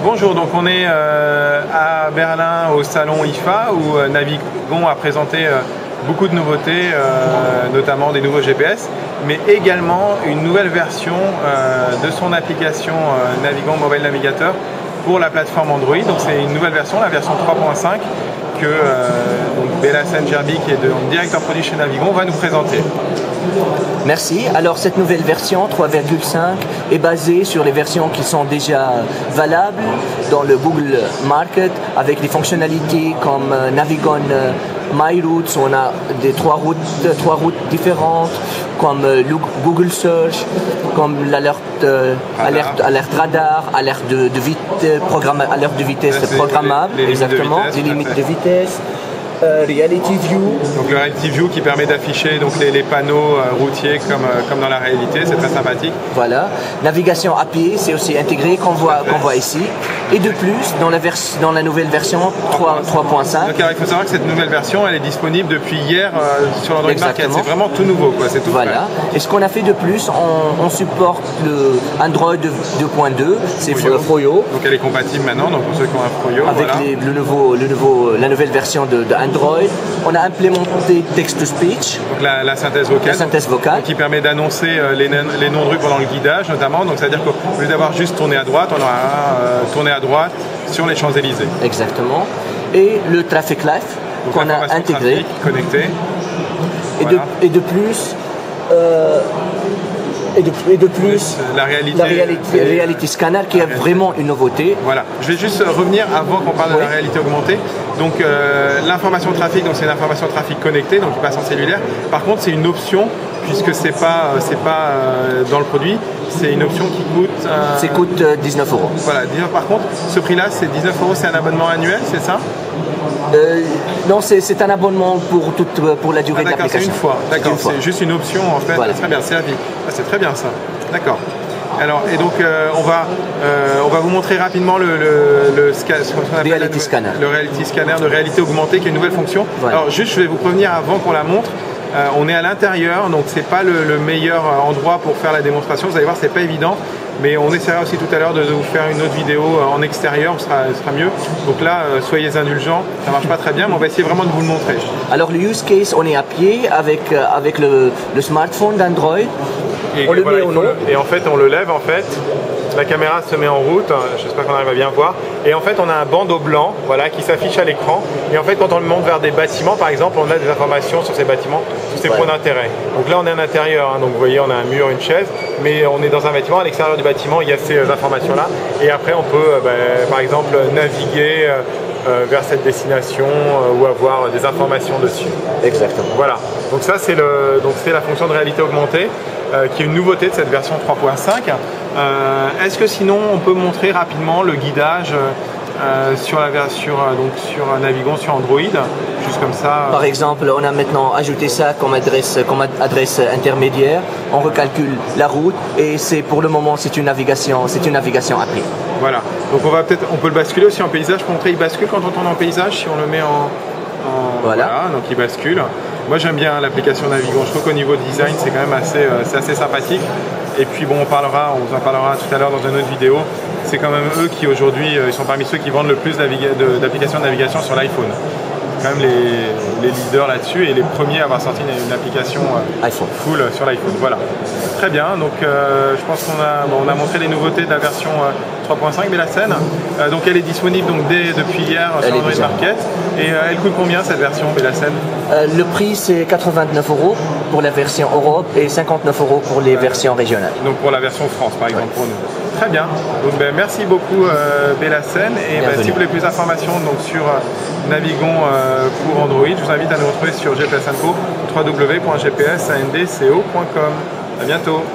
Bonjour, donc on est à Berlin au salon IFA où Navigon a présenté beaucoup de nouveautés, notamment des nouveaux GPS, mais également une nouvelle version de son application Navigon Mobile Navigator pour la plateforme Android. Donc c'est une nouvelle version, la version 3.5 que Belassen Gerbi, qui est directeur produit chez Navigon, va nous présenter. Merci. Alors cette nouvelle version 3.5 est basée sur les versions qui sont déjà valables dans le Google Market avec des fonctionnalités comme Navigon My Routes, où on a trois routes différentes, comme Google Search, comme l'alerte radar, alerte de vitesse programmable, exactement, des limites de vitesse. Reality View. Donc le Reality View qui permet d'afficher les panneaux routiers comme dans la réalité, c'est très sympathique. Voilà. Navigation à pied, c'est aussi intégré qu'on voit ici. Et de plus, dans la nouvelle version 3.5. Donc il faut savoir que cette nouvelle version, elle est disponible depuis hier sur l'Android Market. C'est vraiment tout nouveau, quoi. C'est tout voilà. Frais. Et ce qu'on a fait de plus, on supporte le Android 2.2, c'est Froyo. Donc elle est compatible maintenant, donc pour ceux qui ont un Froyo. Avec voilà. la nouvelle version de Android. On a implémenté text-to-speech. Donc la synthèse vocale. Donc, qui permet d'annoncer les noms de rues pendant le guidage notamment. Donc c'est-à-dire qu'au lieu d'avoir juste tourné à droite, on aura tourné à droite sur les Champs-Élysées. Exactement. Et le Traffic Life qu'on a intégré. Connecté. Et de plus, la Reality Scanner qui est vraiment une nouveauté. Voilà, je vais juste revenir avant qu'on parle de la réalité augmentée. Donc l'information trafic, c'est une information trafic connectée, donc qui passe en cellulaire. Par contre, c'est une option puisque c'est pas dans le produit. C'est une option qui coûte 19 €. Voilà, par contre, ce prix-là, c'est 19 €, c'est un abonnement annuel, c'est ça? Non, c'est un abonnement pour la durée de l'application. C'est une fois, d'accord, c'est juste une option en fait. Voilà. Très bien, c'est à vie. Ah, c'est très bien ça, d'accord. Alors, et donc on va vous montrer rapidement le Reality Scanner. Le Reality Scanner de réalité augmentée qui est une nouvelle fonction. Voilà. Alors juste, je vais vous prévenir avant qu'on la montre. On est à l'intérieur, donc c'est pas le meilleur endroit pour faire la démonstration. Vous allez voir, c'est pas évident, mais on essaiera aussi tout à l'heure de vous faire une autre vidéo en extérieur, ce sera mieux. Donc là, soyez indulgents, ça marche pas très bien, mais on va essayer vraiment de vous le montrer. Alors le use case, on est à pied avec le smartphone d'Android. On le met au nom. Et en fait, on le lève en fait. La caméra se met en route, j'espère qu'on arrive à bien voir. Et en fait, on a un bandeau blanc qui s'affiche à l'écran. Et en fait, quand on le monte vers des bâtiments, par exemple, on a des informations sur ces bâtiments, sur ces points d'intérêt. Donc là, on est à l'intérieur, donc vous voyez, on a un mur, une chaise, mais on est dans un bâtiment. À l'extérieur du bâtiment, il y a ces informations-là. Et après, on peut, par exemple, naviguer vers cette destination ou avoir des informations dessus. Exactement. Voilà. Donc ça, c'est la fonction de réalité augmentée. Qui est une nouveauté de cette version 3.5. Est-ce que sinon on peut montrer rapidement le guidage sur Navigon sur Android, juste comme ça? Par exemple, on a maintenant ajouté ça comme adresse intermédiaire. On recalcule la route et pour le moment c'est une navigation à pied. Voilà. Donc on peut le basculer aussi en paysage pour montrer il bascule quand on tourne en paysage si on le met en voilà. Donc il bascule. Moi j'aime bien l'application Navigon, je trouve qu'au niveau design c'est quand même assez sympathique. Et puis bon, on vous en parlera tout à l'heure dans une autre vidéo. C'est quand même eux qui aujourd'hui, ils sont parmi ceux qui vendent le plus d'applications de navigation sur l'iPhone. Quand même les leaders là-dessus et les premiers à avoir sorti une application full sur l'iPhone. Voilà. Très bien, donc je pense qu'on a montré les nouveautés de la version 3.5 Belassen. Donc elle est disponible depuis hier sur Android Market. Et elle coûte combien cette version Belassen? Le prix c'est 89 € pour la version Europe et 59 € pour les versions régionales. Donc pour la version France par exemple pour nous. Très bien, donc merci beaucoup Belassen. Et si vous voulez plus d'informations sur Navigon pour Android, je vous invite à nous retrouver sur GPS Info, www.gpsandco.com. À bientôt.